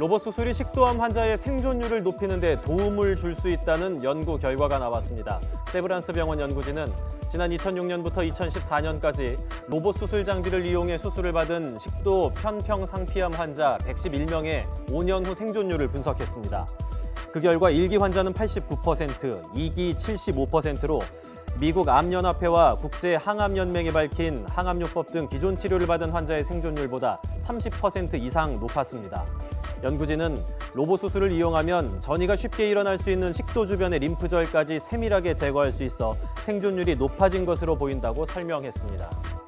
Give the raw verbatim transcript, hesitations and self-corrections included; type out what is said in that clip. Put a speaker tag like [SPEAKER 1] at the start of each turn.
[SPEAKER 1] 로봇 수술이 식도암 환자의 생존율을 높이는 데 도움을 줄 수 있다는 연구 결과가 나왔습니다. 세브란스 병원 연구진은 지난 이천육 년부터 이천십사 년까지 로봇 수술 장비를 이용해 수술을 받은 식도 편평상피암 환자 백십일 명의 오 년 후 생존율을 분석했습니다. 그 결과 일 기 환자는 팔십구 퍼센트, 이 기 칠십오 퍼센트로 미국 암연합회와 국제항암연맹이 밝힌 항암요법 등 기존 치료를 받은 환자의 생존율보다 삼십 퍼센트 이상 높았습니다. 연구진은 로봇 수술을 이용하면 전이가 쉽게 일어날 수 있는 식도 주변의 림프절까지 세밀하게 제거할 수 있어 생존율이 높아진 것으로 보인다고 설명했습니다.